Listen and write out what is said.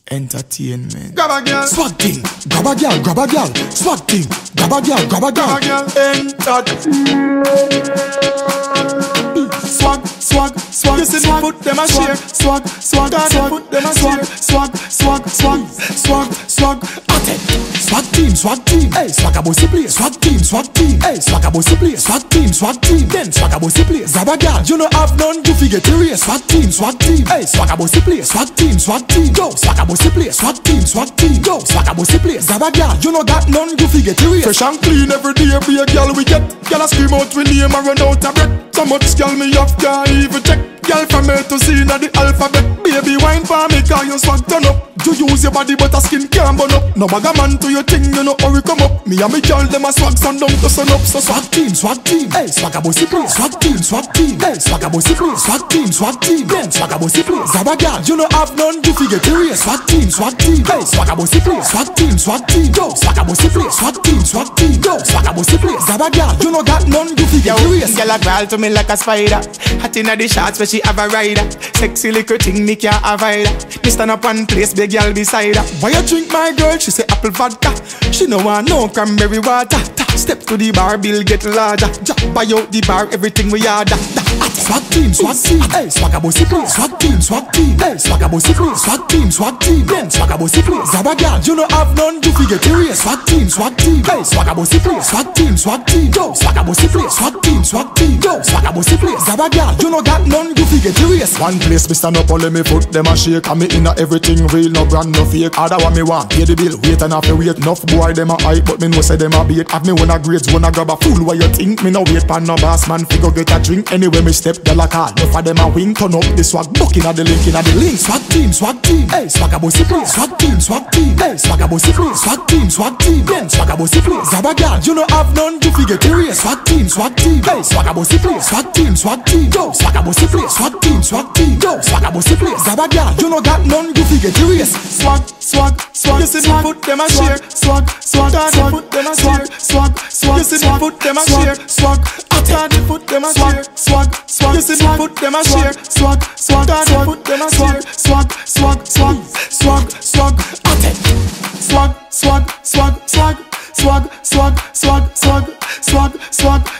Entertainment. Grab a girl, Swag thing. Grab a girl, grab a girl. Swag thing. Grab a girl, grab a grab a girl. girl. Swag, swag, swag. You see the foot them a shake. Swag, swag, swag. Foot them a shake. Swag, swag, swag, swag, swag. Swag team, swag team. Hey, swag a bossy place. Swag team, swag team. Hey, swag a bossy place. Swag team, swag team. Then swag a bossy place. Grab a girl, you know have none. You figure to race. Swag team, swag team. Hey, swag a bossy place. Swag team, swag team. Go, swag a bossy place. Swag team, swag team. Go, swag a bossy place. Grab a girl, you know got none. You figure to race. Fresh and clean every day, be a girl we get. Girl a scream out we name and run out of breath. So much girl me have can't even check. Girl from A to Z na the alphabet. Baby wine for me cause you swag turn up. You use your body but a skin can't burn up. No bag a man to your thing, you know how we come up. Me and me girl them a swag sun down to sun up. So swag team, swag team. Hey, swag a bossy place. Swag team, swag team. Hey, swag a bossy place. Swag team, swag team. Then swag a bossy place. Grab a girl, you know have none. You figure to race. Swag team, swag team. Hey, swag a bossy place. Swag team, swag team. Go, swag a bossy place. Swag team, swag team. Go, swag a bossy place. Grab a girl, you know got none. You figure to race. Girl a crawl to me like a spider. Hot inna the shots where she have a rider. Sexy little thing me can't avoid her. Me stand up one place, big girl beside her. Why you drink my girl? She say apple vodka. She no want no cranberry water. Step to the bar, bill get larger. Buy out the bar, everything we order. Swag team, swag team. Hey, swag a bossy place. Swag team, swag team. Hey, swag a bossy place. Swag team, swag team. Then swag a bossy place. Grab a girl, you know have none. You figure to race. Swag team, swag team. Hey, swag a bossy place. Swag team, swag team. Go, swag a bossy place. Swag team, swag team. Go, swag a bossy place. Grab a girl, you know got none. You figure to race. One place me stand up and let me foot them a shake. And me inna everything real, no brand, no fake. Other one me want, pay the bill, wait and have to wait. Enough boy them a hype, but me know say them a bait. Have me wanna grades, wanna grab a fool. What you think? Me no wait pan no boss man, figure get a drink. Anyway me step, girl a call. Enough of them a wing, turn up the swag, buck inna the link, inna the link. Swag team, swag team. Hey, swag a bossy place. Swag team, swag team. Hey, swag a bossy place. Swag team, swag team. Then swag a bossy place. Grab a girl, you know have none. You figure to race. Swag team, swag team. Hey, swag a bossy place. Swag team, swag team. Go, swag a bossy place. Swag team, swag team. Go, swag a bossy place. Grab a girl, you know got none. You figure to race. Swag, swag, swag. You see the foot them a shake. Swag, swag, swag. Foot them a shake. Swag, swag. You see the foot them a shake. Swag, swag. The foot them a shake. Swag, swag. You see the foot them a shake. Swag, swag. The foot them a shake. Swag, swag, swag, swag, swag. Swag, swag, swag, swag, swag, swag, swag, swag, swag, swag.